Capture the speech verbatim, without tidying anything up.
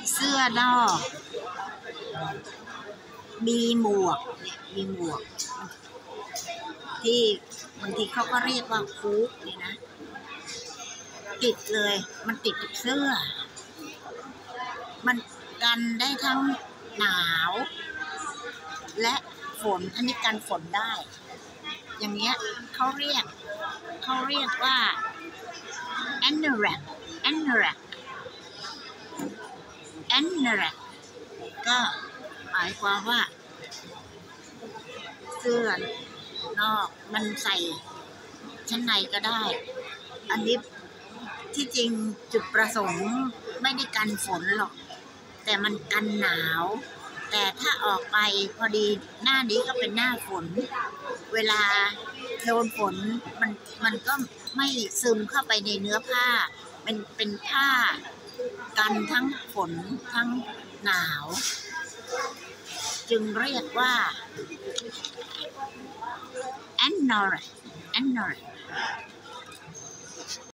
เสื้อนอกมีหมวกมีหมวกที่บางทีเขาก็เรียกว่าคูปนี่นะติดเลยมันติดกับเสื้อมันกันได้ทั้งหนาวและฝนอันนี้กันฝนได้อย่างเงี้ยเขาเรียกเขาเรียกว่า anorak anorak anorak ก็หมายความว่าเสื้อนอกมันใส่ชั้นในก็ได้อันนี้ที่จริงจุดประสงค์ไม่ได้กันฝนหรอกแต่มันกันหนาวแต่ถ้าออกไปพอดีหน้านี้ก็เป็นหน้าฝนเวลาโดนฝนมันมันก็ไม่ซึมเข้าไปในเนื้อผ้าเป็นเป็นผ้ากันทั้งฝนทั้งหนาวจึงเรียกว่า anorak anorak